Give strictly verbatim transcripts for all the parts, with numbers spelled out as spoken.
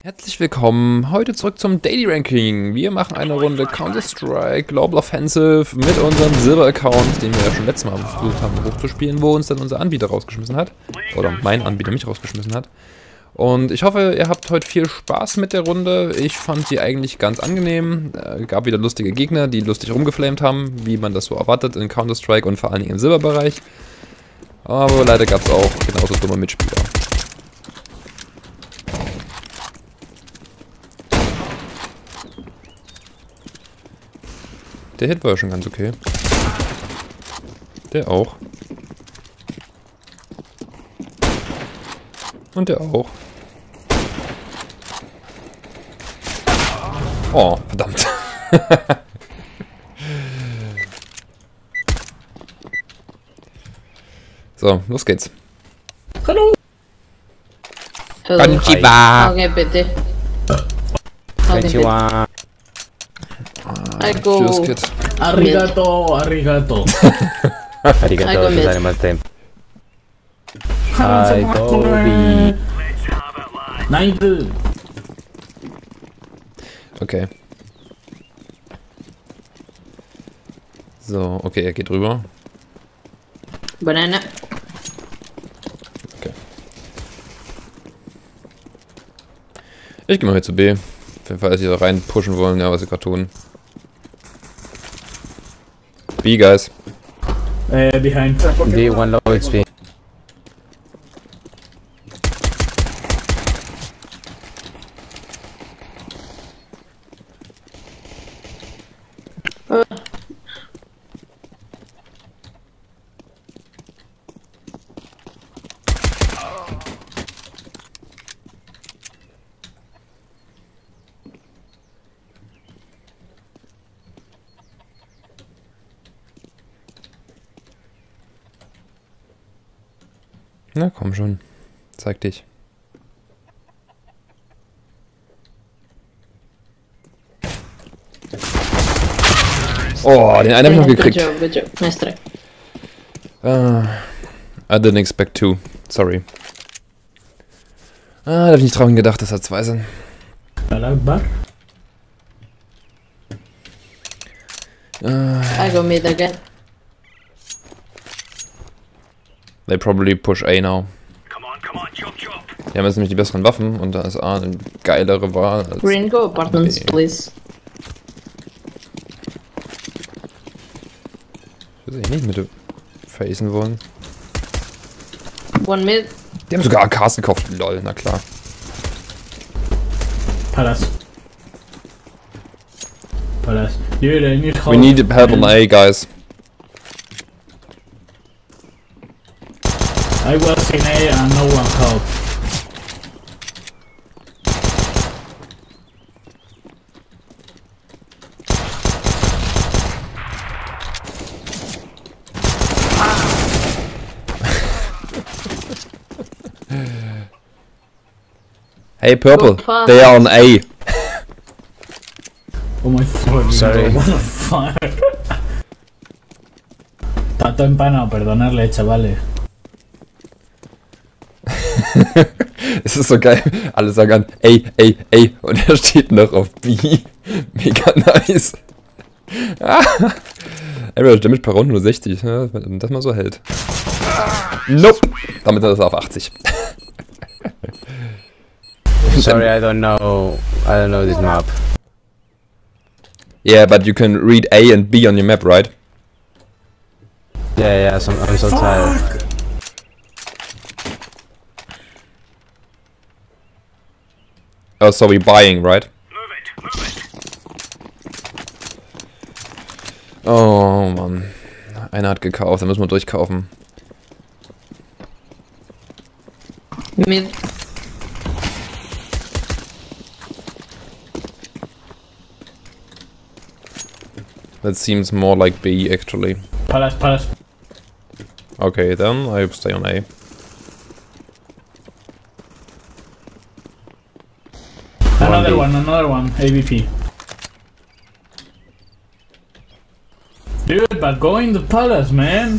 Herzlich willkommen, heute zurück zum Daily Ranking. Wir machen eine Runde Counter-Strike Global Offensive mit unserem Silber-Account, den wir ja schon letztes Mal versucht haben hochzuspielen, wo uns dann unser Anbieter rausgeschmissen hat. Oder mein Anbieter mich rausgeschmissen hat. Und ich hoffe, ihr habt heute viel Spaß mit der Runde. Ich fand sie eigentlich ganz angenehm. Es gab wieder lustige Gegner, die lustig rumgeflamed haben, wie man das so erwartet in Counter-Strike und vor allen Dingen im Silberbereich. Aber leider gab es auch genauso dumme Mitspieler. Der Hit war ja schon ganz okay. Der auch. Und der auch. Oh, verdammt. So, los geht's. Hallo. Konnichiwa. Okay, bitte. Konnichiwa. I go. Tschüss, Kid. Arigato, arigato. Arigato gozaimasu. Hi, Tobi. Nein, du. Okay. So, okay, er geht rüber. Banana. Okay. Ich gehe mal hier zu B. Auf jeden Fall, dass sie da rein pushen wollen, ja, was sie gerade tun. B, guys. Uh, behind. B, one low H P. Uh. Na komm schon, zeig dich. Oh, den einen hab ich noch gekriegt. Good job, good job. Nice try. Uh, I didn't expect two. Sorry. Ah, da hab ich nicht dran gedacht, dass da zwei sind. Uh, I go mid again. They probably push A now. Die haben jetzt nämlich die besseren Waffen und da ist A eine geilere Wahl als Green, go apartments, B. please. Ich will sie nicht mit facen wollen. One mid. Die haben sogar A Ks gekauft, lol, na klar. Palace. Palace. Dude, I need help. We need help on A, guys. I was in A and no one helped. Hey, Purple, Go they are on A. Oh my god, Sorry. what the fuck? Tato empanado, perdonarle, chavales. Es ist so geil, alle sagen an A, A, A und er steht noch auf B. Mega nice. Average Damage per Runde nur sechzig, ja, wenn das mal so hält. Nope, damit ist er auf achtzig. Sorry, I don't know. I don't know this map. Yeah, but you can read A and B on your map, right? Yeah, yeah. So, I'm so tired. Oh, so we're buying, right? Oh Mann, einer hat gekauft, da müssen wir durchkaufen. Mid. That seems more like B, actually. Palace, palace. Okay, then I stay on A. Another one, another one. A V P. Dude, but go in the palace, man.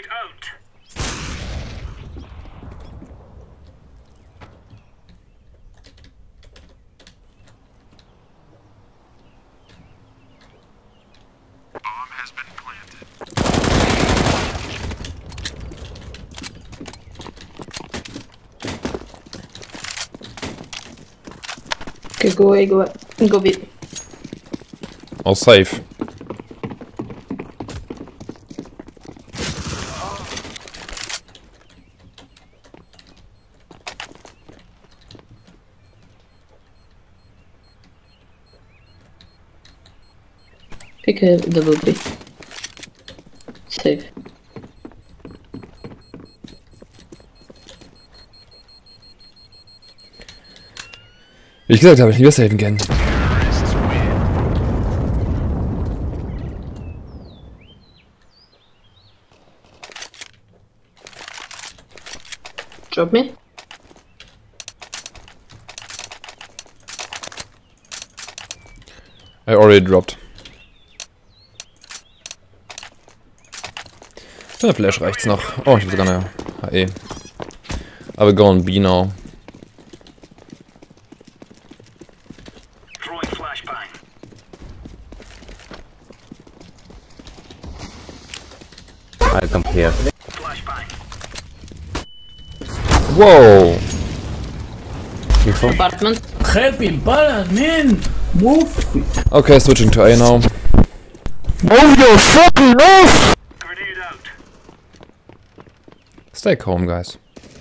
Okay, go away, go away. Go B. All safe. Pick a double B. Safe. Wie ich gesagt habe, ich lieber safen gern. Drop me. I already dropped. Für eine Flash reicht's noch. Oh, ich habe sogar eine H E. I will go on B now. I'll come here. Whoa! Before. Apartment. Help him, balance, man! Move! Okay, switching to A now. Move your fucking mouth! Stay calm, guys.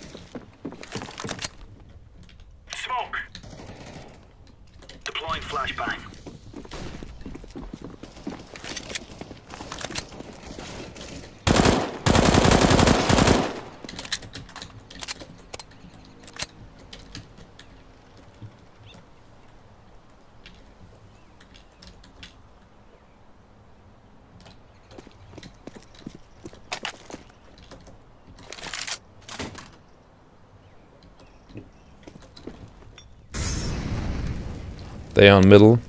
Smoke. Deploying flashbang. They are in middle.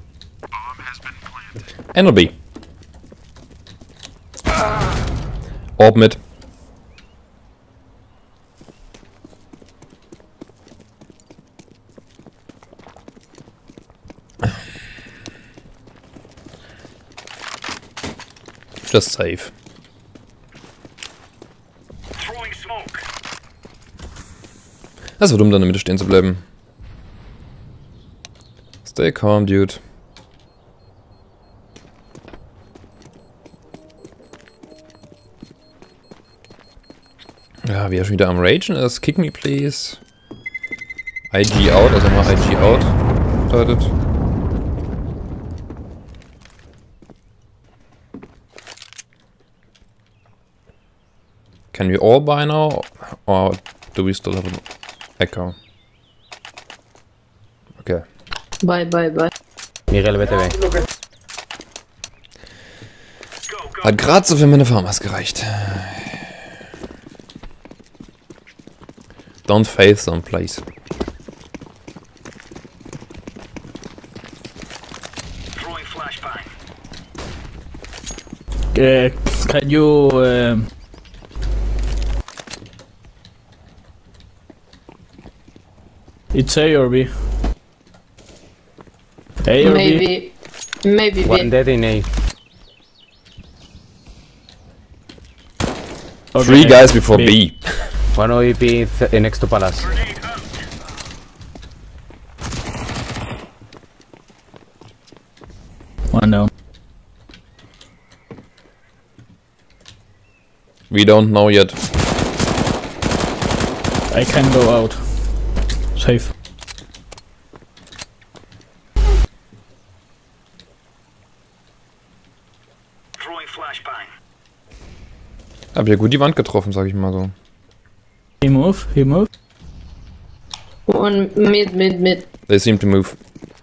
And a B. Orb mid. Just safe. Throwing smoke. Das war dumm, da in der Mitte stehen zu bleiben. Stay calm, dude. Ja, wie er schon wieder am Ragen ist. Kick me, please. I G out, also mal I G out. Bedeutet. Can we all buy now? Or do we still have an echo? Okay. Bye, bye, bye. Miguel, vete weg. Hat gerade so für meine Farmers gereicht. Don't face them, please. Throwing flashbang. Uh, can you... Um, it's A or B? A or B? Maybe. Maybe One B. dead in A. Okay. Three guys before B. B. One O E P th next to Palace. One down. We don't know yet. I can go out. Safe. Throwing flashbang. Hab ja gut die Wand getroffen, sag ich mal so. He move, he move. One mid, mid, mid. They seem to move.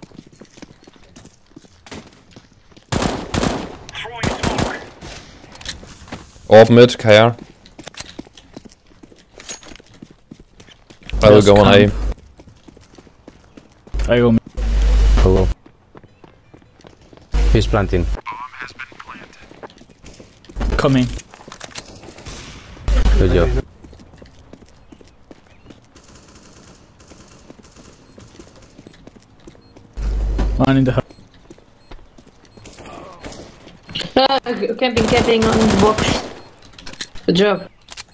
Throwing smoke. Orb mid, K R. I will Just go on A. camp. I go mid. Hello. He's planting. Coming. Good job. One in the house. Ah, camping, camping on the box. Good job.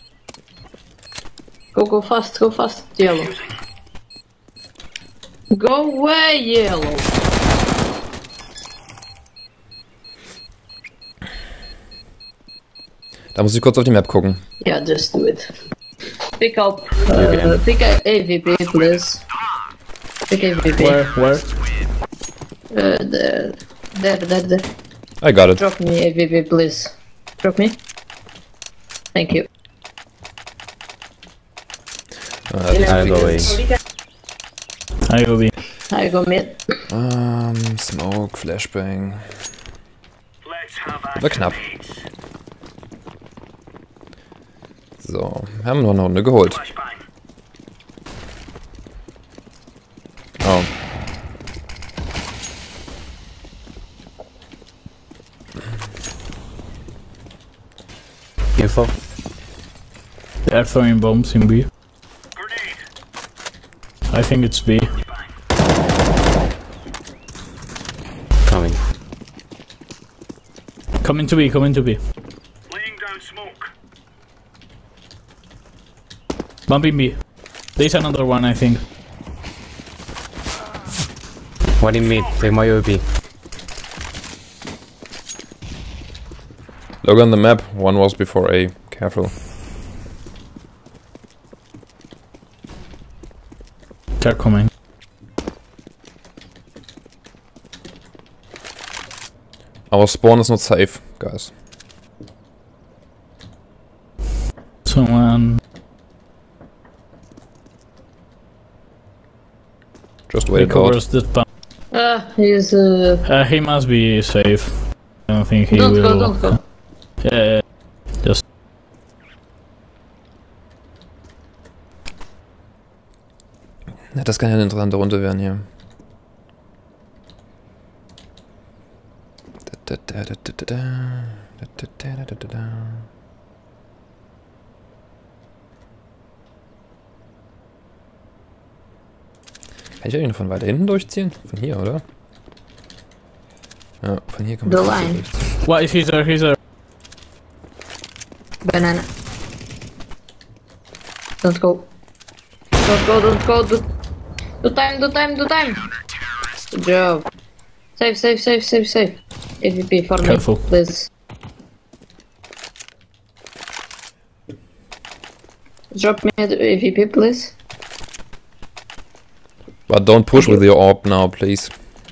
Go, go fast, go fast, yellow. Go away, yellow. Da muss ich kurz auf die Map gucken. Yeah, just do it. Pick up, uh, pick a A V P, please. Pick A V P. Where? Where? Uh, there, there, there, there. I got it. Drop me A V P, please. Drop me. Thank you. Äh, I'll go away. I go B. I go mid. Ähm, Smoke, Flashbang. Let's have War knapp. activates. So, wir haben noch eine Runde geholt. Flashbang. Oh. Info. They are throwing bombs in B. Grenade. I think it's B. Coming. Come into B, come into B. Laying down smoke. Bumping B. There's another one, I think. One in mid. Take my O P. Look on the map, one was before A. Careful. They're coming. Our spawn is not safe, guys. Someone Just wait it out. recovers the bomb. Ah, he's uh. Uh, he must be safe. I don't think he Don't will. go, don't go. Yeah, just Ja, das kann ja eine interessante Runde werden hier. Da, da, da, da, da, da. Da, da, da, da, da, da. Kann ich eigentlich von weiter hinten durchziehen? Von hier, oder? Ja, von hier kann man The von hier line. durchziehen. why he's there? He's there. Banana. Don't go. Don't go, don't go. Do, do time, do time, do time. Good job. Save, save, save, save, save. A V P for Careful. me, please. Drop me the A V P, please. But don't push with your orb now, please.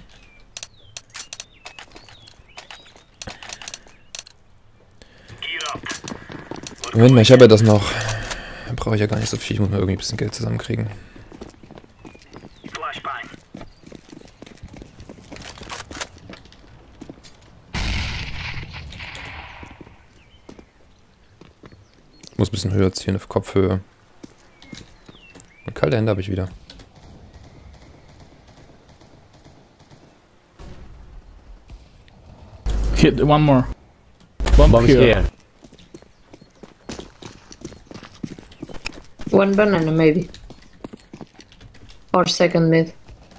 Gear up. Moment mal, ich habe ja das noch. Dann brauche ich ja gar nicht so viel. Ich muss mal irgendwie ein bisschen Geld zusammenkriegen. Flashbang. Ich muss ein bisschen höher ziehen, auf Kopfhöhe. Und kalte Hände habe ich wieder. Hit one more. Bomb, Bomb is here. here. One banana, maybe. Or second mid.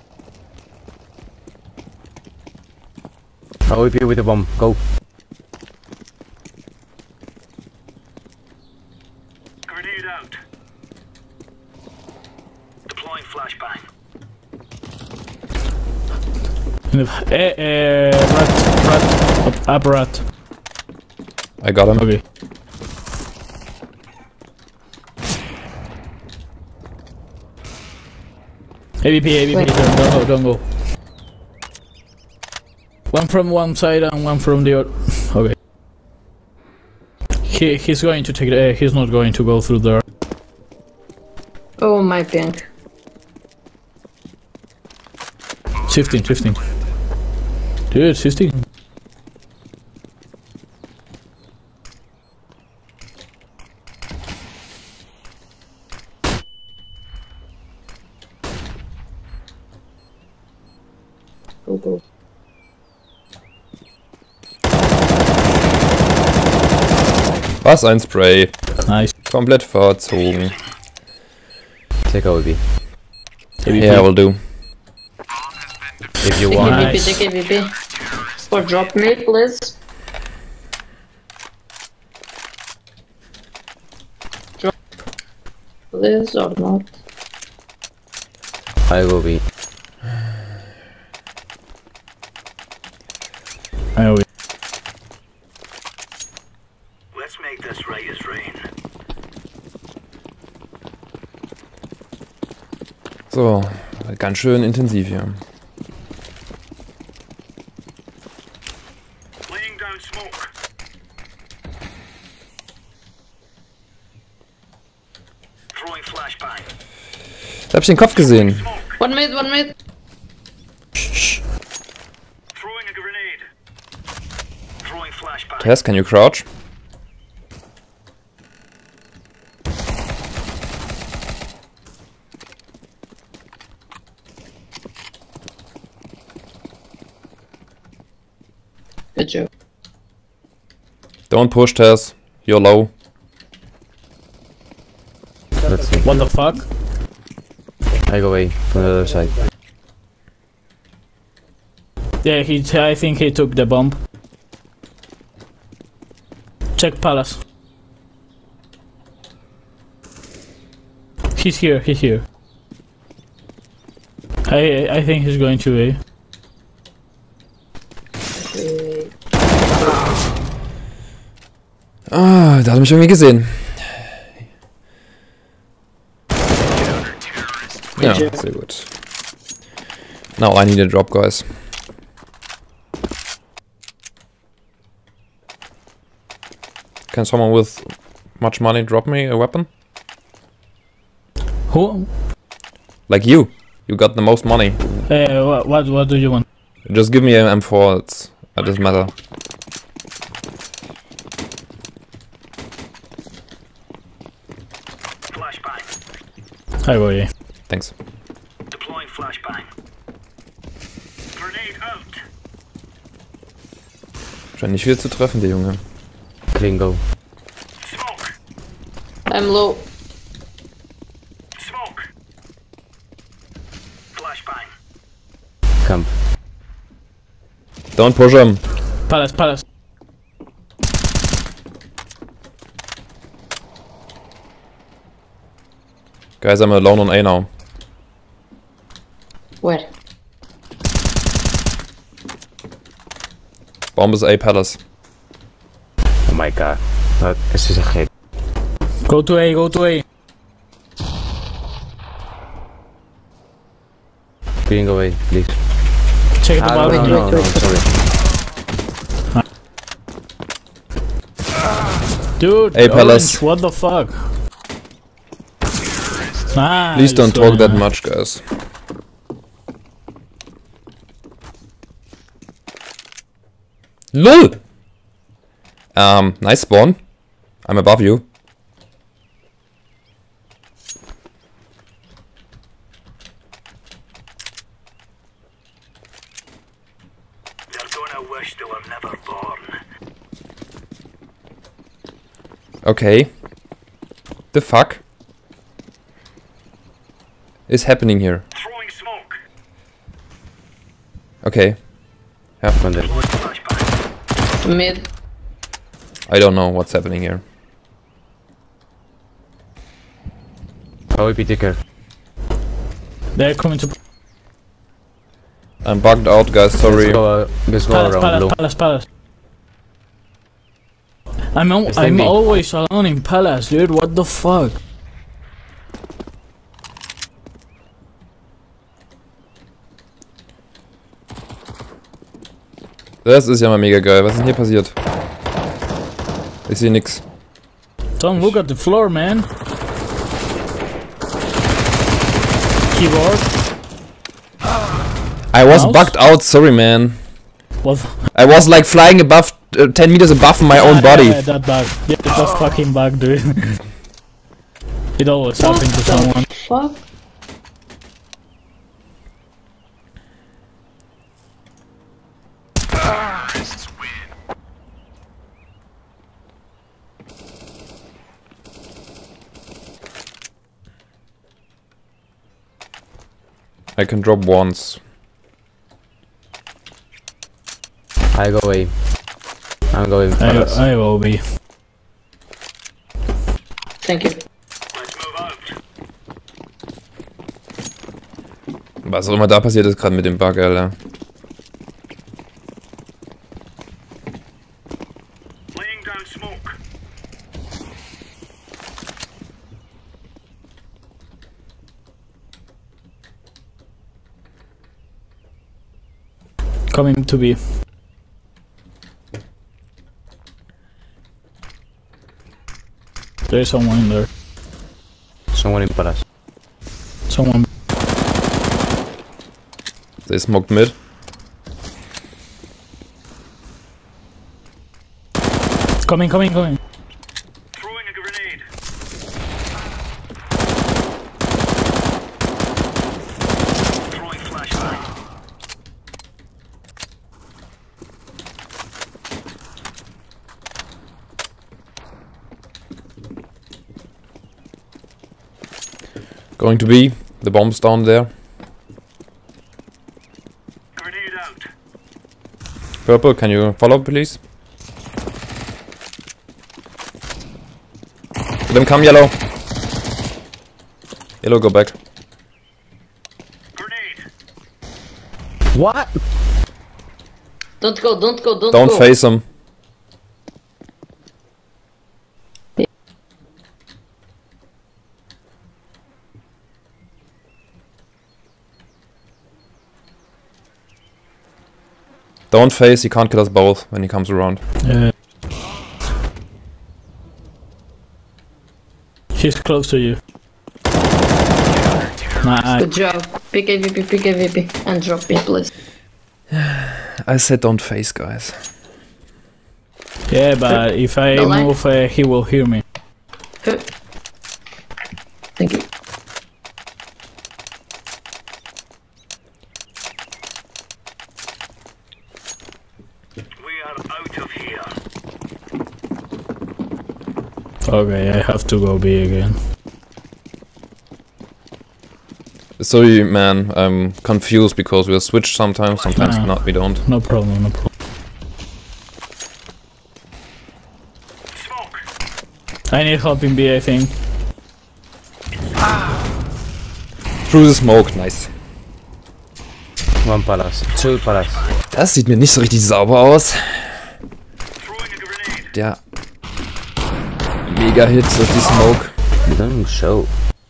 O P with the bomb. Go. Grenade out. Deploying flashbang. In the, eh, eh, rat, rat, up, up rat. I got him. Okay. A V P, A V P, Wait. don't go, don't go. One from one side and one from the other. Okay. He, he's going to take the, uh, he's not going to go through there. Oh, my pink. fifteen, fifteen. Dude, fifteen. Go, go. Was ein Spray. Nice. komplett verzogen. Take A W P. Yeah, will do. If you Take want. A V P, Nice. take A V P. Or drop me, please. Drop please or not. I go B. I know. Let's make this right as rain. So, ganz schön intensiv hier. Laying down smoke. Throwing flashbang. Da hab ich den Kopf gesehen. Smoke. One mid, one mid. Throwing a grenade. Throwing flashbang. Tess, can you crouch? Good job. Don't push, Tess. You're low. Let's see. What the fuck? I go A from the other side. Yeah, he. I think he took the bomb. Check palace. He's here. He's here. I I think he's going to A. Ah, da hat er mich irgendwie gesehen. Ja, sehr gut. Now I need a drop, guys. Can someone with much money drop me a weapon? Who? Like you. You got the most money. Uh, what, what what do you want? Just give me an M four, it's, it doesn't matter. Flashbang. I go A. Thanks. Deploying flashbang. Grenade out. Scheint nicht viel zu treffen, der Junge. Clean go. Smoke. I'm low. Smoke. Flashbang. Camp. Don't push him. Palace, palace. Guys, I'm alone on A now. Where? Bomb is A palace. Oh my god. Dat is dus een gek. Go to A. Go to A. Clean go A, please. Check the Ah, no, bottom. no, no, no, sorry. Dude, A palace. Orange, what the fuck? Ah, Please don't it's, talk uh, that much, guys. LOL! Um, nice spawn. I'm above you. They're gonna wish they were never born. Okay. The fuck is happening here? Throwing smoke. Okay. Van der. Deploying flashbang. Mid. I don't know what's happening here. A W P ticker. They're coming to I'm bugged out, guys, sorry. Let's go, uh, let's go palace, around palace, blue. palace, palace. I'm al It's I'm empty. always alone in palace, dude. What the fuck? Das ist ja mal mega geil. Was ist denn hier passiert? Ich sehe nix. Don't look at the floor, man. Keyboard. I was Mouse? bugged out, sorry man. What? I was like flying above, uh, ten meters above my own Yeah, body. yeah, that bug. Yeah, it was fucking bug, dude. It always happens to someone. Fuck. I can drop once. I go A. I'm going I, palace. I will be. Thank you. Let's move out. Was auch immer da passiert ist gerade mit dem Bug, Alter. Laying down smoke. Coming to B. There's someone in there. Someone in palace. Someone. They smoked mid. Coming, coming, coming. Throwing a grenade. Throwing flashbang. Going to be. The bomb's down there. Grenade out. Purple, can you follow please? Let them come yellow. Yellow, go back. Grenade. What? Don't go, don't go, don't, Don't go. face them. Don't face, he can't kill us both when he comes around. Uh, he's close to you. Nah, Good job. Pick A V P, pick A V P. And drop me, please. I said don't face, guys. yeah, but if I Don't lie. move, uh, he will hear me. Huh. Thank you. We are out of here. Okay, I have to go B again. Sorry, man, I'm confused because we'll switch sometimes, sometimes Ah. not, we don't. No problem, no problem. Smoke. I need help in B, I think. Through the smoke, nice. One palace. Two palace. Das sieht mir nicht so richtig sauber aus. Throwing a grenade. Der Mega-Hit durch die Smoke. Don't show.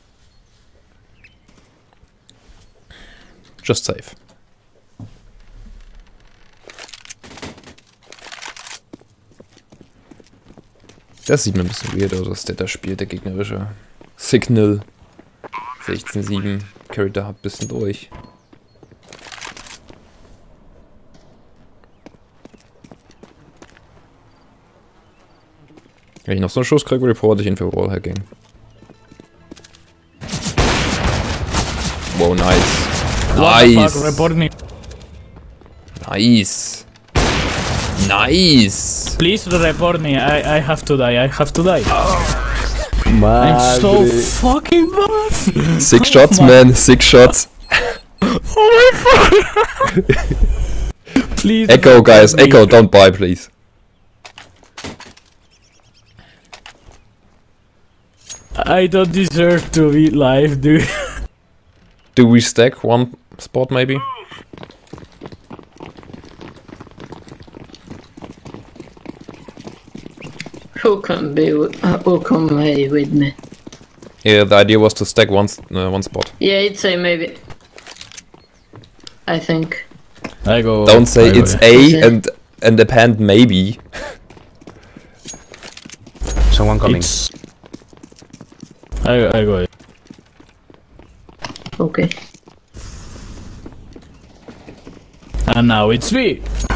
Just safe. Das sieht mir ein bisschen weird aus, dass der da spielt, der gegnerische Signal. sechzehn sieben. Carried da ein bisschen durch. Wenn ich noch so einen Schuss kriege, reporte ich ihn für Wallhacking. Wow, nice. What the Nice. fuck, report me. Nice. Nice. Please report me, I, I have to die, I have to die. I'm Madre. so fucking bad. Six shots, my- man. Six shots. Oh my god. Please. Echo, report guys. me. Echo, don't buy, please. I don't deserve to be live, dude. Do we stack one spot, maybe? Who can be with, uh, who come away with me? Yeah, the idea was to stack one, s- uh, one spot. Yeah, it's A maybe. I think. I go. Don't say I go, it's yeah. A Okay. and and append maybe. Someone coming. It's... I, I go. Okay. And now it's me.